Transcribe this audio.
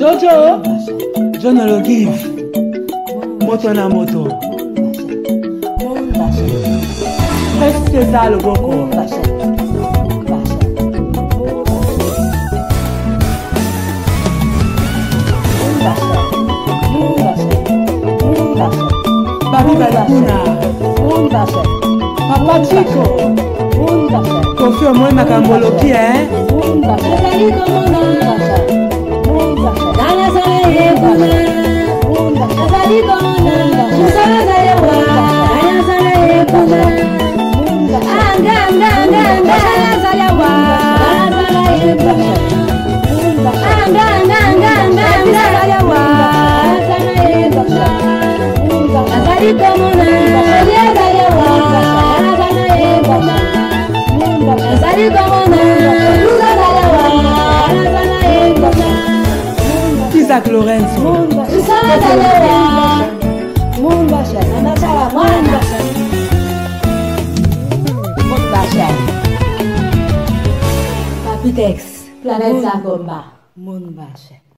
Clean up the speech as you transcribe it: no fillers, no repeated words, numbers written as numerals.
Jojo, je ne le give. Moto na moto. Reste ça le boko. Babi Balibuna. Papa Chico. Kofi au moins Makamboloki, hein? Isaac Lorenzo. Papitex, Planète Zagomba, Moon Bache.